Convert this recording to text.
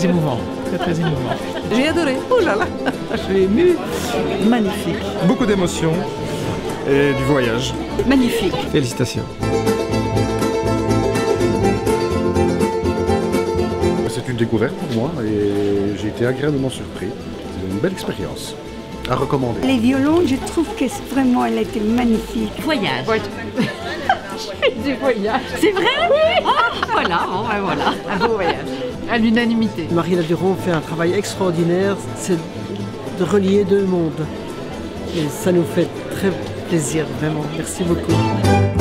très émouvant. Très émouvant. J'ai adoré. Oh là là, je suis émue. Magnifique. Beaucoup d'émotions et du voyage. Magnifique. Félicitations. C'est une découverte pour moi et j'ai été agréablement surpris. C'est une belle expérience à recommander. Les violons, je trouve que vraiment, elle était magnifique. Voyage. Ouais. Du voyage. C'est vrai? Oui. Voilà, voilà. Un beau voyage. À l'unanimité. Marie Laduron fait un travail extraordinaire, c'est de relier deux mondes. Et ça nous fait très plaisir, vraiment. Merci beaucoup.